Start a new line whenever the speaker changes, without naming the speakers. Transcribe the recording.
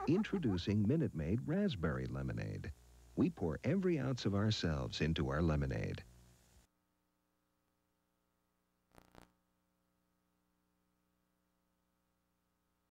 Introducing Minute Maid Raspberry Lemonade. We pour every ounce of ourselves into our lemonade.